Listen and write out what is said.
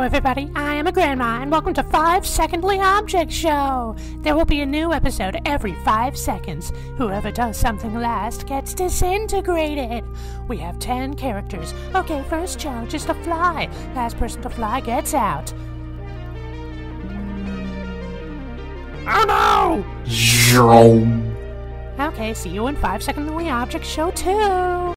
everybody, I am a grandma and welcome to 5 Secondly Object Show. There will be a new episode every 5 seconds. Whoever does something last gets disintegrated. We have 10 characters. Okay, first challenge is to fly. Last person to fly gets out. Oh no! Okay, see you in 5 Secondly Object Show 2.